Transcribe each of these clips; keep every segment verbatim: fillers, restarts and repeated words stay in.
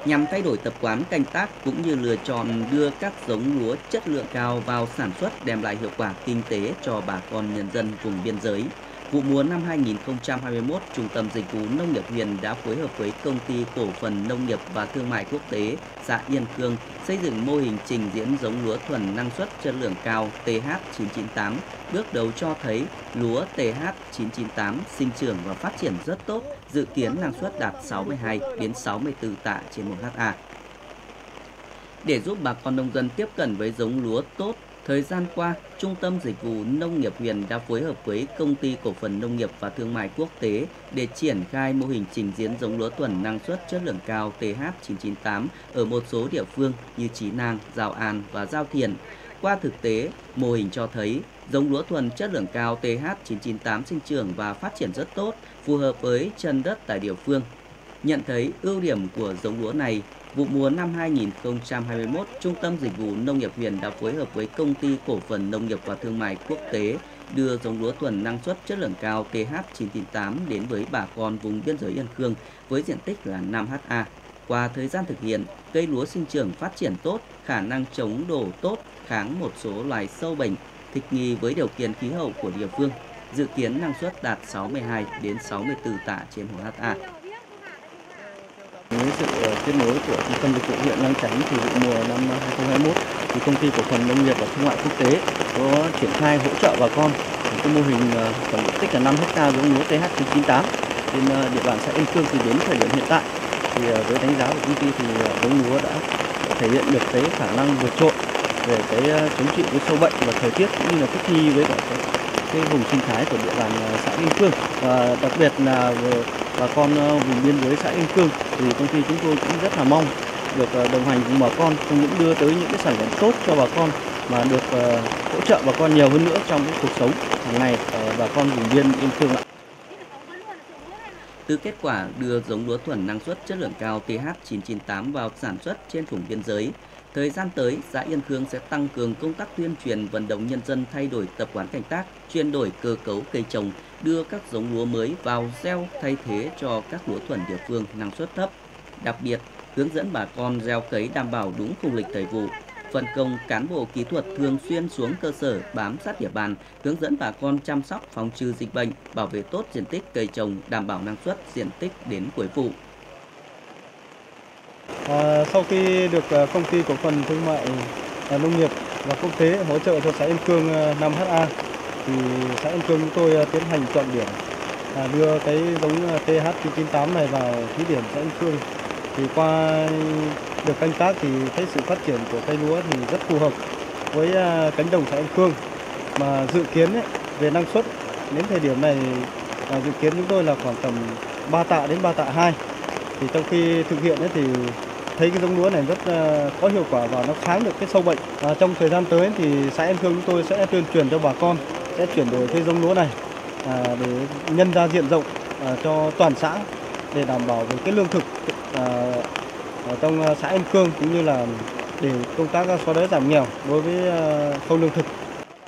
nhằm thay đổi tập quán canh tác cũng như lựa chọn đưa các giống lúa chất lượng cao vào sản xuất đem lại hiệu quả kinh tế cho bà con nhân dân vùng biên giới. Vụ mùa năm hai nghìn không trăm hai mươi mốt, Trung tâm Dịch vụ Nông nghiệp huyện đã phối hợp với Công ty Cổ phần Nông nghiệp và Thương mại Quốc tế xã Yên Khương xây dựng mô hình trình diễn giống lúa thuần năng suất chất lượng cao T H chín chín tám. Bước đầu cho thấy lúa T H chín chín tám sinh trưởng và phát triển rất tốt, dự kiến năng suất đạt sáu mươi hai đến sáu mươi tư tạ trên một ha. Để giúp bà con nông dân tiếp cận với giống lúa tốt, thời gian qua, Trung tâm Dịch vụ Nông nghiệp huyện đã phối hợp với Công ty Cổ phần Nông nghiệp và Thương mại Quốc tế để triển khai mô hình trình diễn giống lúa thuần năng suất chất lượng cao T H chín chín tám ở một số địa phương như Chí Nang, Giao An và Giao Thiện. Qua thực tế, mô hình cho thấy giống lúa thuần chất lượng cao T H chín chín tám sinh trưởng và phát triển rất tốt, phù hợp với chân đất tại địa phương. Nhận thấy ưu điểm của giống lúa này, vụ mùa năm hai nghìn không trăm hai mươi mốt, Trung tâm Dịch vụ Nông nghiệp huyện đã phối hợp với Công ty Cổ phần Nông nghiệp và Thương mại Quốc tế đưa giống lúa thuần năng suất chất lượng cao T H chín chín tám đến với bà con vùng biên giới Yên Khương với diện tích là năm ha. Qua thời gian thực hiện, cây lúa sinh trưởng phát triển tốt, khả năng chống đổ tốt, kháng một số loài sâu bệnh, thích nghi với điều kiện khí hậu của địa phương. Dự kiến năng suất đạt sáu mươi hai đến sáu mươi tư tạ trên một ha. Với sự kết nối của Trung tâm Dịch vụ huyện Lang Chánh thì vụ mùa năm hai nghìn không trăm hai mươi mốt thì Công ty Cổ phần Nông nghiệp và Thương mại Quốc tế có triển khai hỗ trợ bà con một cái mô hình tổng diện tích là năm ha giống lúa T H chín chín tám trên địa bàn xã Yên Khương. Thì đến thời điểm hiện tại thì với đánh giá của công ty thì giống lúa đã thể hiện được cái khả năng vượt trội về cái chống chịu với sâu bệnh và thời tiết cũng như là thích nghi với cả cái, cái vùng sinh thái của địa bàn xã Yên Khương, và đặc biệt là bà con vùng biên giới xã Yên Khương thì công ty chúng tôi cũng rất là mong được đồng hành cùng bà con, không những đưa tới những cái sản phẩm tốt cho bà con mà được hỗ trợ bà con nhiều hơn nữa trong cái cuộc sống hàng ngày ở bà con vùng biên Yên Khương ạ. Từ kết quả đưa giống lúa thuần năng suất chất lượng cao T H chín chín tám vào sản xuất trên vùng biên giới, thời gian tới, xã Yên Khương sẽ tăng cường công tác tuyên truyền vận động nhân dân thay đổi tập quán canh tác, chuyển đổi cơ cấu cây trồng, đưa các giống lúa mới vào gieo thay thế cho các lúa thuần địa phương năng suất thấp. Đặc biệt, hướng dẫn bà con gieo cấy đảm bảo đúng khung lịch thời vụ, phân công cán bộ kỹ thuật thường xuyên xuống cơ sở bám sát địa bàn, hướng dẫn bà con chăm sóc phòng trừ dịch bệnh, bảo vệ tốt diện tích cây trồng, đảm bảo năng suất diện tích đến cuối vụ. À, sau khi được Công ty Cổ phần Thương mại Nông nghiệp và Quốc tế hỗ trợ cho xã Yên Khương năm ha, thì xã Yên Khương chúng tôi tiến hành chọn điểm à, đưa cái giống T H chín chín tám này vào thí điểm xã Yên Khương. Thì qua được canh tác thì thấy sự phát triển của cây lúa thì rất phù hợp với cánh đồng xã Yên Khương, mà dự kiến ấy, về năng suất đến thời điểm này à, dự kiến chúng tôi là khoảng tầm ba tạ đến ba tạ hai. Thì trong khi thực hiện ấy thì thấy cái giống lúa này rất uh, có hiệu quả và nó kháng được cái sâu bệnh. À, trong thời gian tới thì xã Yên Khương chúng tôi sẽ tuyên truyền cho bà con sẽ chuyển đổi cái giống lúa này à, để nhân ra diện rộng à, cho toàn xã để đảm bảo về cái lương thực à, ở trong xã Yên Khương, cũng như là để công tác xóa đói giảm nghèo đối với uh, khâu lương thực.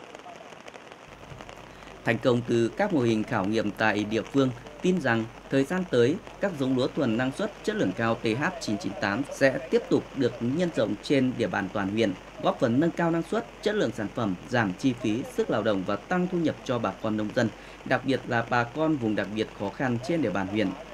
Thành công từ các mô hình khảo nghiệm tại địa phương, tin rằng thời gian tới, các giống lúa thuần năng suất chất lượng cao T H chín chín tám sẽ tiếp tục được nhân rộng trên địa bàn toàn huyện, góp phần nâng cao năng suất, chất lượng sản phẩm, giảm chi phí, sức lao động và tăng thu nhập cho bà con nông dân, đặc biệt là bà con vùng đặc biệt khó khăn trên địa bàn huyện.